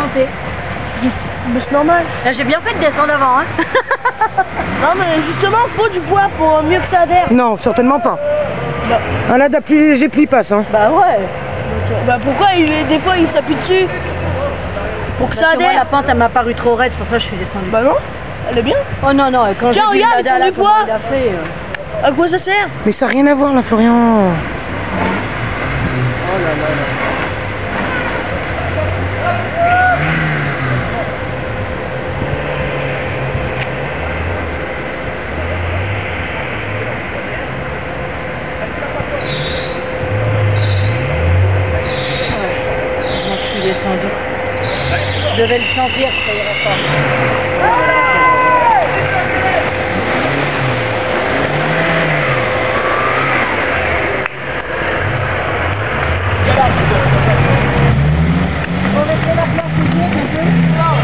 monter. Mais c'est normal. Là, j'ai bien fait de descendre avant, hein. Non, mais justement, faut du poids pour mieux que ça adhère. Non, certainement pas. Bah, Un là plus léger, plus il passe. Hein. bah ouais. Donc, bah pourquoi des fois il s'appuie dessus pour que ça Parce que moi, adhère. la pente, elle m'a paru trop raide, c'est pour ça que je suis descendue. Bah non, elle est bien. Oh non, non, et quand j'ai Tiens, vu regarde, Lada, il là, prend du comment poids. il a fait... À quoi ça sert? Mais ça n'a rien à voir là, Florian. Oh là là là. Je suis descendu. Je devais le sentir, ça irait pas. On laisse la place aux autres un peu.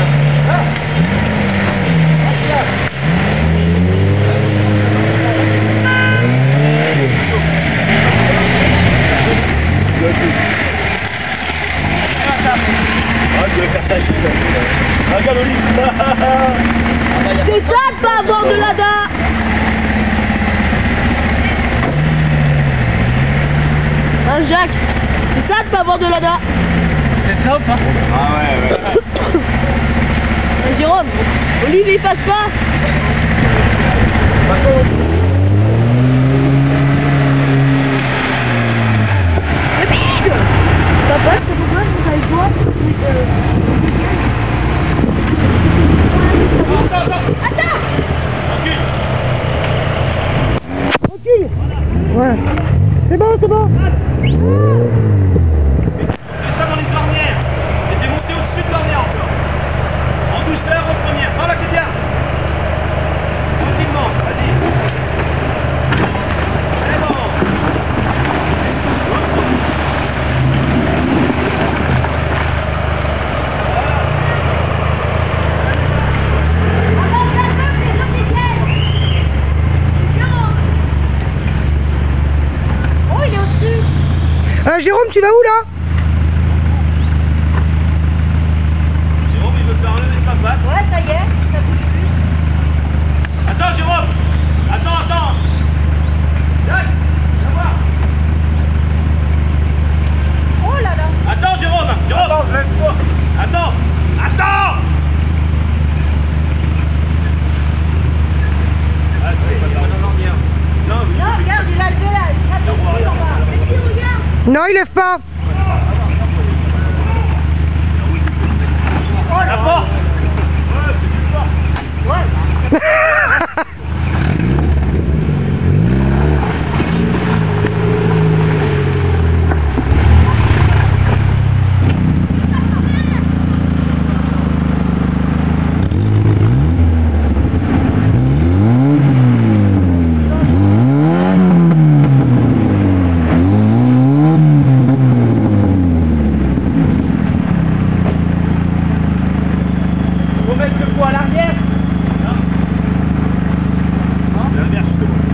Regarde Olive. C'est ça de pas avoir de Lada. Hein, Jacques? C'est ça de pas avoir de Lada. C'est top, hein? Ah ouais, Jérôme, Olive il passe pas. Mais vite. Papa, c'est pourquoi vous avez quoi? Attends. Tranquille. Ouais. C'est bon, c'est bon. Mets ça dans les ornières. Et t'es monté au-dessus de l'ornière encore. En douceur, en première. Voilà, c'est bien. Tranquillement, vas-y. C'est bon. Oh, il est au-dessus. Jérôme, tu vas où là? Jérôme, il veut faire enlever sa patte. Ouais, ça y est, ça bouge plus. Attends, Jérôme. Attends. Jacques, viens voir. Oh là là. Attends, Jérôme. Attends, laisse-moi. Attends. Ah, c'est pas grave. Non, mais... Non, regarde, il a levé là. Ça bouge plus, on va. Mais si, regarde. Non, il lève pas. La porte. Ouais, c'est une porte. Ouais. Faut mettre le poids à l'arrière. Non. L'inverse, je te vois.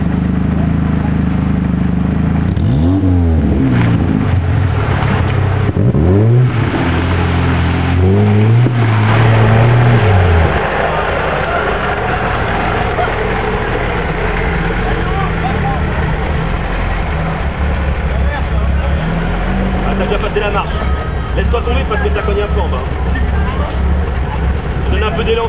Ah, t'as déjà passé la marche. Laisse-toi tomber parce que t'as cogné un peu en bas. Donne un peu d'élan.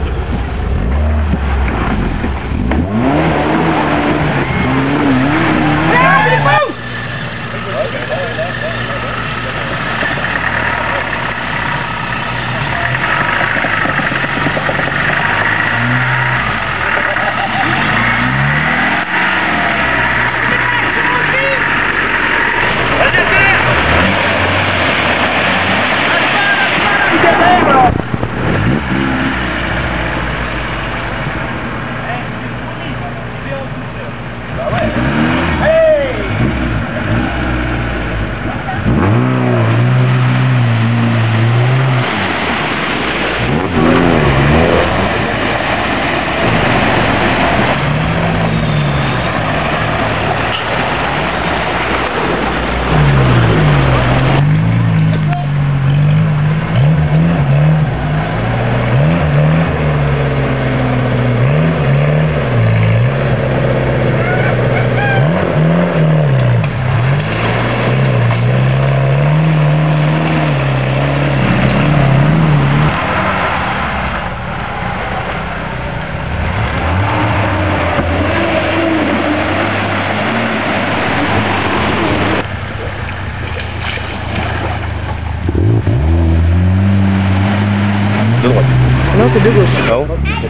c'est de gauche. Non.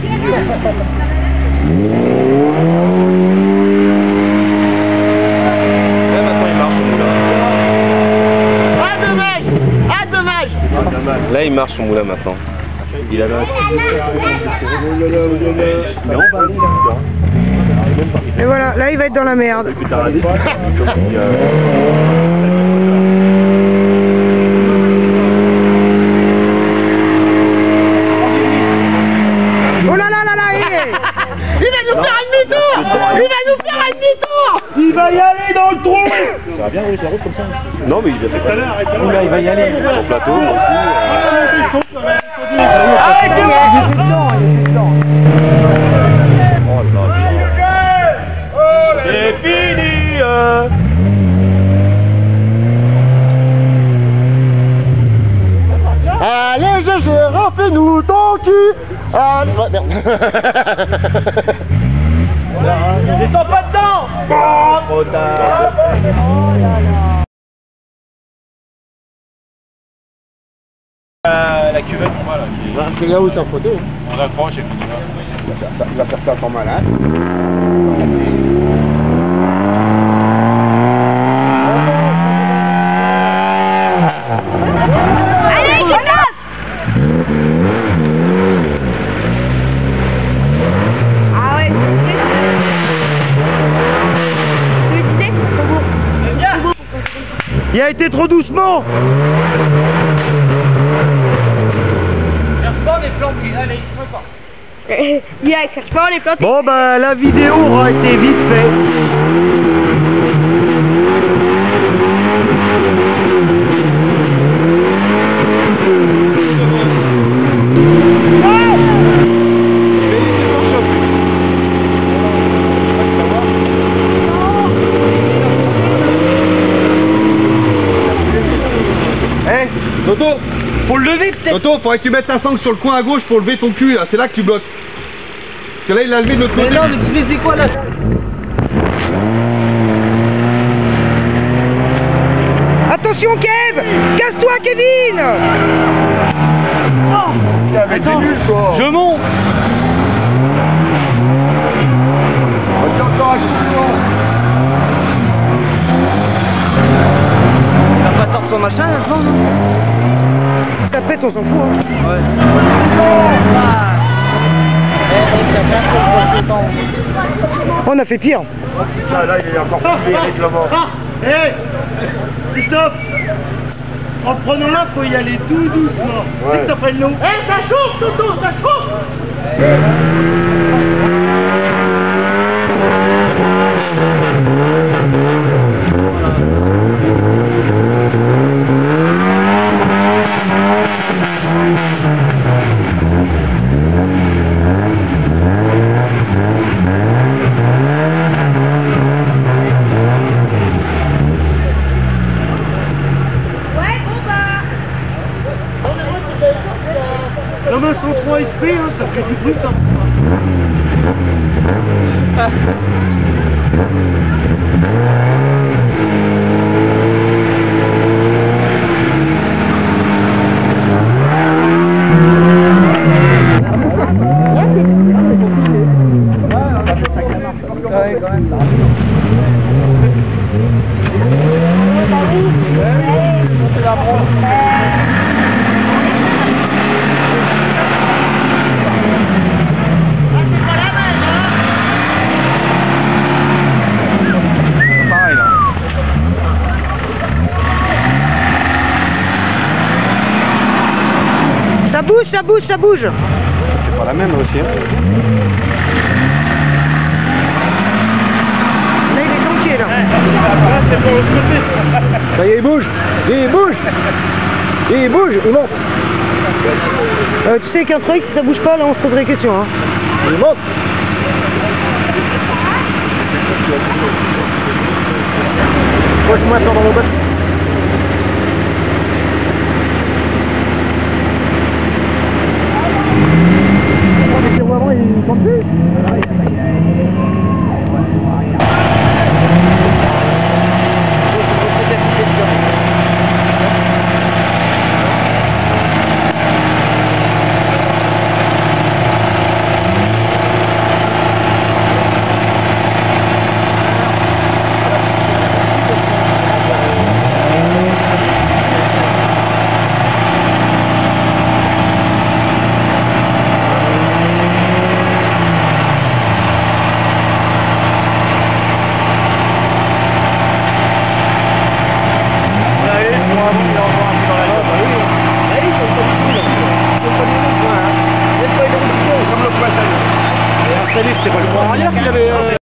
Là maintenant il marche son moulin. Ah dommage. Ah dommage. Là il marche son moulin maintenant. Il a Et voilà, là il va être dans la merde. Oh là là là là, il va nous faire un demi-tour. Il va nous faire un demi-tour. Il va y aller dans le trou. Ça va bien rouler sa route comme ça. Non mais il a fait pas là, il va y aller sur le plateau. Arrêtez. C'est fini. Allez GG, refais-nous ton cul. Ah, merde. Descends pas dedans. Trop tard. La cuvette en bas là. C'est là où c'est en photo. On accroche et puis là. Il va faire ça en malade. Allez, il passe. Ah ouais, tu disais Il a été trop doucement. Cherche pas des planqués. Allez, repars. il y a cherche pas les plantes. Bon bah la vidéo aura été vite faite. Hey, Toto, faut le lever peut-être. Toto, faudrait que tu mettes ta sangle sur le coin à gauche pour lever ton cul là, c'est là que tu bloques. Parce que là il l'a levé de l'autre côté. Mais non, mais tu sais c'est quoi là? Attention Kev. Casse-toi Kevin. Attends, Je monte. T'as pas tort ton machin là-dedans, non? Ça pète, on s'en fout. Hein. On a fait pire. là il est encore plus règlement. Hé Christophe. En prenant là, faut y aller tout doucement. Ouais. C'est que ça prenne l'eau. Eh, ça chauffe Toto, ça chauffe. Comme un 103 SP, hein, ça fait du bruit ça. Ça bouge, ça bouge, ça bouge. C'est pas la même aussi. Hein. Là il est tanké là. C'est pour l'autre côté. Ça y est, il bouge. Il bouge. Il bouge, il monte. Tu sais qu'un truc, si ça bouge pas, là on se poserait des questions. Hein. Il monte. Moi je m'attends dans mon bateau. Vraiment, il monte plus. C'était pas le coin arrière qu'il avait...